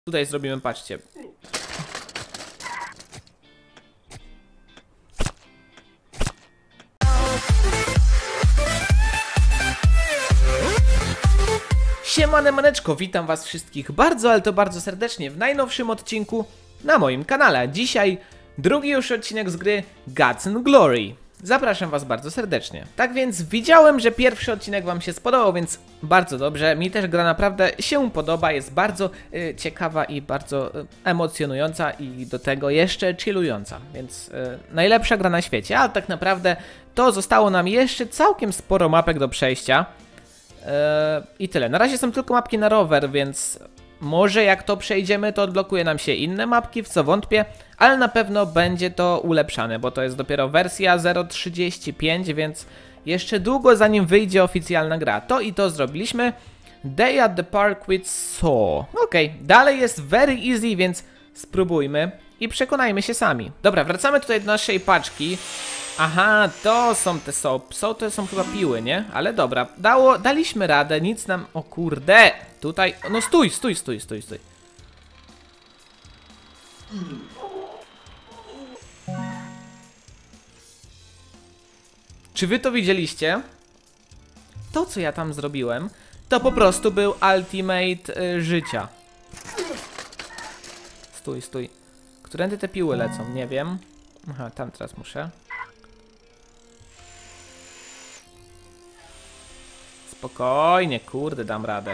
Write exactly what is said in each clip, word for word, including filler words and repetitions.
Tutaj zrobimy, patrzcie. Siemane maneczko, witam was wszystkich bardzo, ale to bardzo serdecznie w najnowszym odcinku na moim kanale. Dzisiaj drugi już odcinek z gry Guts and Glory. Zapraszam was bardzo serdecznie. Tak więc widziałem, że pierwszy odcinek wam się spodobał, więc bardzo dobrze. Mi też gra naprawdę się podoba, jest bardzo y, ciekawa i bardzo y, emocjonująca i do tego jeszcze chillująca. Więc y, najlepsza gra na świecie, ale tak naprawdę to zostało nam jeszcze całkiem sporo mapek do przejścia. Yy, I tyle. Na razie są tylko mapki na rower, więc może jak to przejdziemy, to odblokuje nam się inne mapki, w co wątpię, ale na pewno będzie to ulepszane, bo to jest dopiero wersja zero trzydzieści pięć, więc jeszcze długo zanim wyjdzie oficjalna gra. To i to zrobiliśmy. Day at the Park with Saw. Okej, okay. Dalej jest very easy, więc spróbujmy i przekonajmy się sami. Dobra, wracamy tutaj do naszej paczki. Aha, to są te soap. So to są chyba piły, nie? Ale dobra, dało, daliśmy radę, nic nam... O kurde! Tutaj... No stój, stój, stój, stój, stój. Czy wy to widzieliście? To, co ja tam zrobiłem, to po prostu był ultimate y, życia. Stój, stój. Którędy te piły lecą? Nie wiem. Aha, tam teraz muszę. Spokojnie, kurde, dam radę.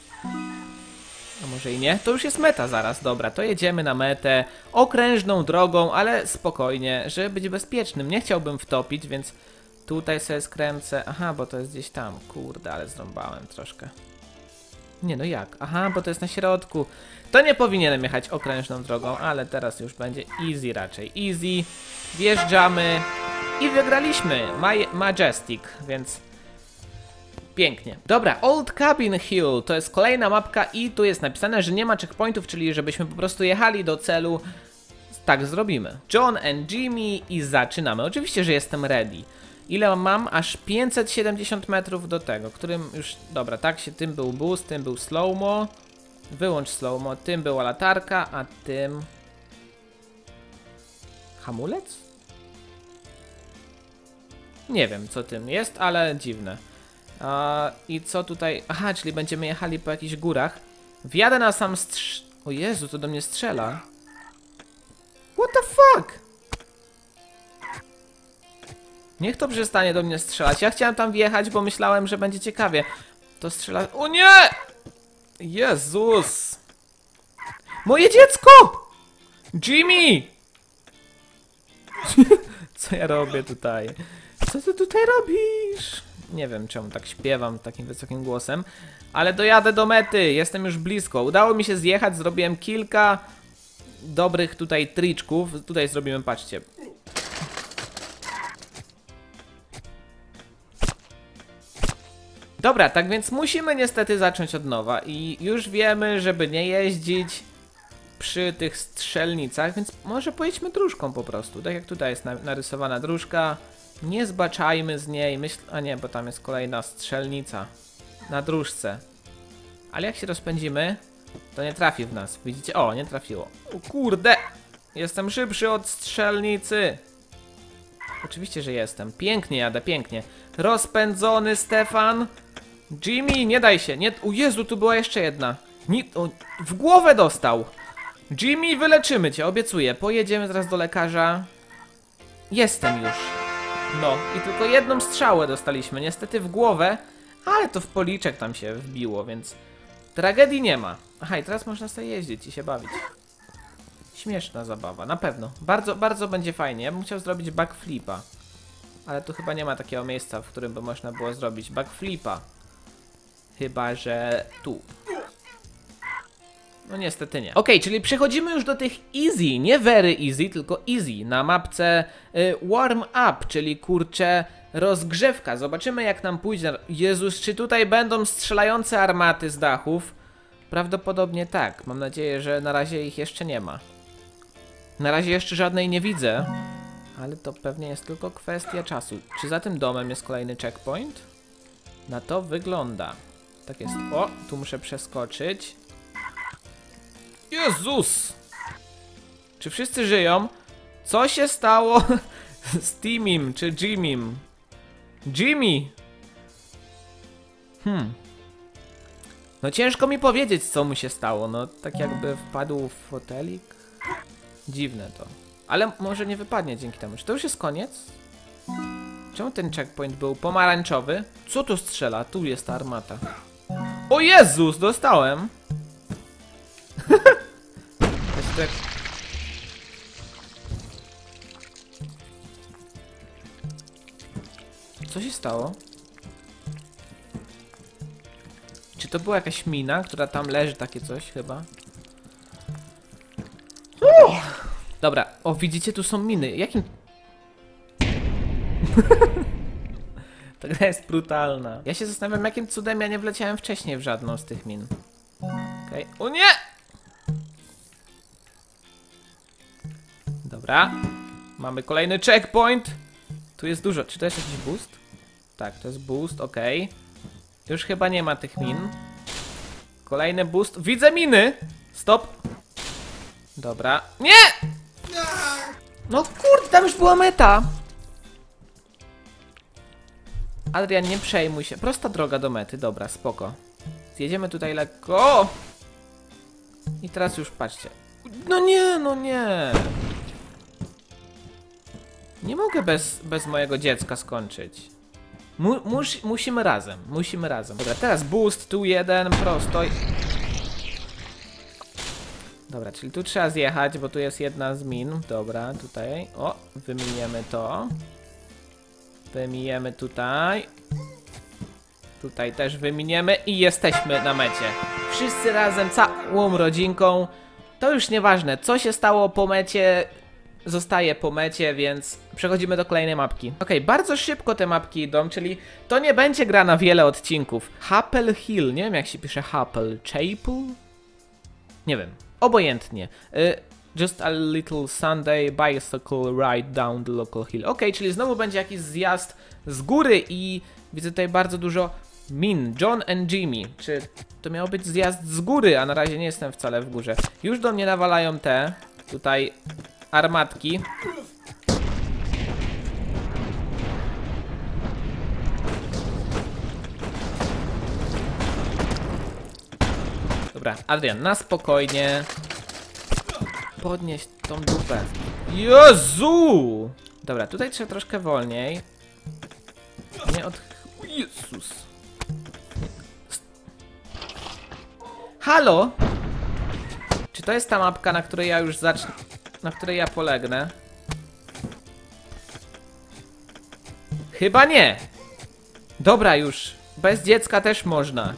A może i nie? To już jest meta zaraz, dobra, to jedziemy na metę okrężną drogą, ale spokojnie, żeby być bezpiecznym. Nie chciałbym wtopić, więc tutaj sobie skręcę. Aha, bo to jest gdzieś tam, kurde, ale zrąbałem troszkę. Nie, no jak? Aha, bo to jest na środku. To nie powinienem jechać okrężną drogą, ale teraz już będzie easy raczej. Easy, wjeżdżamy i wygraliśmy. My Majestic, więc... Pięknie. Dobra, Old Cabin Hill to jest kolejna mapka i tu jest napisane, że nie ma checkpointów, czyli żebyśmy po prostu jechali do celu. Tak zrobimy. John and Jimmy i zaczynamy. Oczywiście, że jestem ready. Ile mam? Aż pięćset siedemdziesiąt metrów do tego, którym już... Dobra, tak się, tym był boost, tym był slow-mo. Wyłącz slow-mo, tym była latarka, a tym... Hamulec? Nie wiem, co tym jest, ale dziwne. Uh, I co tutaj? Aha, czyli będziemy jechali po jakichś górach. Wjadę na sam strz... O Jezu, to do mnie strzela. What the fuck? Niech to przestanie do mnie strzelać. Ja chciałem tam wjechać, bo myślałem, że będzie ciekawie. To strzela... O nie! Jezus! Moje dziecko! Jimmy! Co ja robię tutaj? Co ty tutaj robisz? Nie wiem, czemu tak śpiewam takim wysokim głosem, ale dojadę do mety, jestem już blisko. Udało mi się zjechać, zrobiłem kilka dobrych tutaj triczków. Tutaj zrobimy, patrzcie. Dobra, tak więc musimy niestety zacząć od nowa i już wiemy, żeby nie jeździć przy tych strzelnicach, więc może pojedźmy dróżką po prostu. Tak jak tutaj jest narysowana dróżka. Nie zbaczajmy z niej, myśl... A nie, bo tam jest kolejna strzelnica na dróżce. Ale jak się rozpędzimy, to nie trafi w nas. Widzicie? O, nie trafiło. O kurde! Jestem szybszy od strzelnicy. Oczywiście, że jestem. Pięknie jadę, pięknie. Rozpędzony Stefan. Jimmy, nie daj się. Nie... O Jezu, tu była jeszcze jedna. Nie... O, w głowę dostał. Jimmy, wyleczymy cię, obiecuję. Pojedziemy teraz do lekarza. Jestem już. No, i tylko jedną strzałę dostaliśmy, niestety w głowę, ale to w policzek tam się wbiło, więc tragedii nie ma. Aha, i teraz można sobie jeździć i się bawić. Śmieszna zabawa, na pewno. Bardzo, bardzo będzie fajnie. Ja bym chciał zrobić backflipa, ale tu chyba nie ma takiego miejsca, w którym by można było zrobić backflipa. Chyba że tu. No niestety nie. Okej, okay, czyli przechodzimy już do tych easy, nie very easy, tylko easy. Na mapce y, warm up, czyli kurczę rozgrzewka. Zobaczymy jak nam pójdzie. Jezus, czy tutaj będą strzelające armaty z dachów? Prawdopodobnie tak. Mam nadzieję, że na razie ich jeszcze nie ma. Na razie jeszcze żadnej nie widzę. Ale to pewnie jest tylko kwestia czasu. Czy za tym domem jest kolejny checkpoint? Na to wygląda. Tak jest. O, tu muszę przeskoczyć. Jezus! Czy wszyscy żyją? Co się stało z Timim czy Jimmym? Jimmy! Hmm. No ciężko mi powiedzieć, co mu się stało. No tak jakby wpadł w fotelik. Dziwne to. Ale może nie wypadnie dzięki temu. Czy to już jest koniec? Czemu ten checkpoint był pomarańczowy? Co tu strzela? Tu jest ta armata. O Jezus! Dostałem! tak... Co się stało? Czy to była jakaś mina, która tam leży, takie coś chyba? Uff. Dobra, o widzicie, tu są miny. Jakim... Ta gra jest brutalna. Ja się zastanawiam, jakim cudem ja nie wleciałem wcześniej w żadną z tych min. Okej, okay. O nie! Dobra. Mamy kolejny checkpoint. Tu jest dużo. Czy to jest jakiś boost? Tak, to jest boost, okej. Okay. Już chyba nie ma tych min. Kolejny boost. Widzę miny! Stop. Dobra. Nie! No kurde, tam już była meta. Adrian, nie przejmuj się. Prosta droga do mety. Dobra, spoko. Zjedziemy tutaj lekko. I teraz już patrzcie. No nie, no nie. Nie mogę bez, bez mojego dziecka skończyć. Mu, mus, musimy razem, musimy razem. Dobra, teraz boost, tu jeden, prosto. Dobra, czyli tu trzeba zjechać, bo tu jest jedna z min. Dobra, tutaj. O, wyminiemy to. Wyminiemy tutaj. Tutaj też wyminiemy i jesteśmy na mecie. Wszyscy razem, całą rodzinką. To już nieważne, co się stało po mecie. Zostaje po mecie, więc przechodzimy do kolejnej mapki. Okej, okay, bardzo szybko te mapki idą, czyli to nie będzie gra na wiele odcinków. Chapel Hill, nie wiem jak się pisze Chapel, Chapel? Nie wiem, obojętnie. Y Just a little Sunday bicycle ride down the local hill. Okej, okay, czyli znowu będzie jakiś zjazd z góry i widzę tutaj bardzo dużo min. John and Jimmy. Czy to miał być zjazd z góry, a na razie nie jestem wcale w górze. Już do mnie nawalają te tutaj armatki. Dobra, Adrian, na spokojnie. Podnieś tą dupę. Jezu! Dobra, tutaj trzeba troszkę wolniej. Nie od... Jezus! Halo? Czy to jest ta mapka, na której ja już zacznę... Na której ja polegnę? Chyba nie! Dobra już. Bez dziecka też można.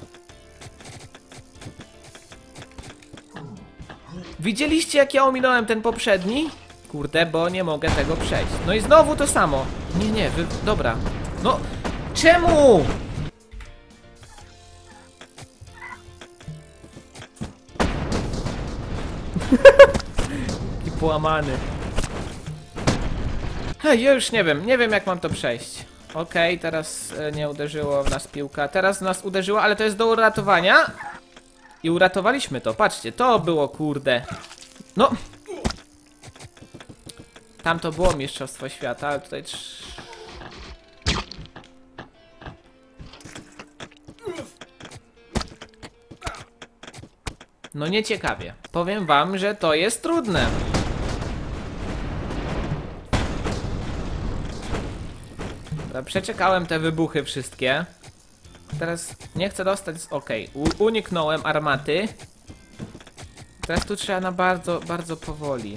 Widzieliście jak ja ominąłem ten poprzedni? Kurde, bo nie mogę tego przejść. No i znowu to samo. Nie, nie, wy... dobra. No, czemu? I połamany. Hej, ja już nie wiem, nie wiem jak mam to przejść. Okej, okay, teraz e, nie uderzyło w nas piłka. Teraz nas uderzyło, ale to jest do uratowania. I uratowaliśmy to, patrzcie, to było kurde. No. Tam to było mistrzostwo świata, ale tutaj... No nieciekawie. Powiem wam, że to jest trudne. Dobra, przeczekałem te wybuchy wszystkie. Teraz nie chcę dostać z... Okej, okay. Uniknąłem armaty. Teraz tu trzeba na bardzo, bardzo powoli.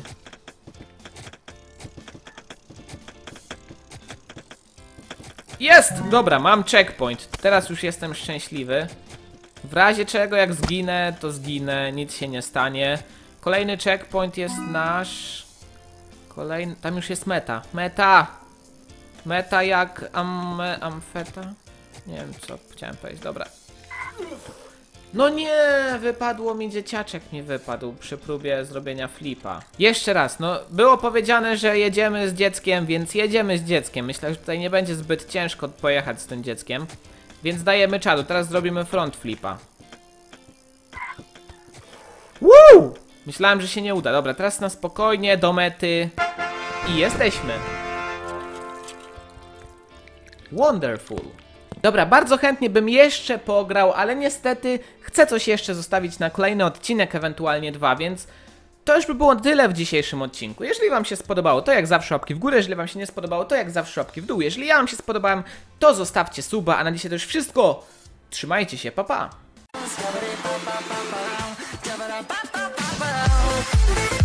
Jest! Dobra, mam checkpoint. Teraz już jestem szczęśliwy. W razie czego jak zginę, to zginę. Nic się nie stanie. Kolejny checkpoint jest nasz. Kolejny... Tam już jest meta. Meta! Meta jak am... amfeta? Nie wiem co chciałem powiedzieć, dobra. No nie, wypadło mi dzieciaczek mi wypadł przy próbie zrobienia flipa. Jeszcze raz, no było powiedziane, że jedziemy z dzieckiem, więc jedziemy z dzieckiem. Myślę, że tutaj nie będzie zbyt ciężko pojechać z tym dzieckiem. Więc dajemy czadu, teraz zrobimy front flipa. Woo! Myślałem, że się nie uda. Dobra, teraz na spokojnie, do mety. I jesteśmy. Wonderful. Dobra, bardzo chętnie bym jeszcze pograł, ale niestety chcę coś jeszcze zostawić na kolejny odcinek, ewentualnie dwa, więc to już by było tyle w dzisiejszym odcinku. Jeżeli wam się spodobało, to jak zawsze łapki w górę, jeżeli wam się nie spodobało, to jak zawsze łapki w dół. Jeżeli ja wam się spodobałem, to zostawcie suba, a na dzisiaj to już wszystko. Trzymajcie się, pa pa!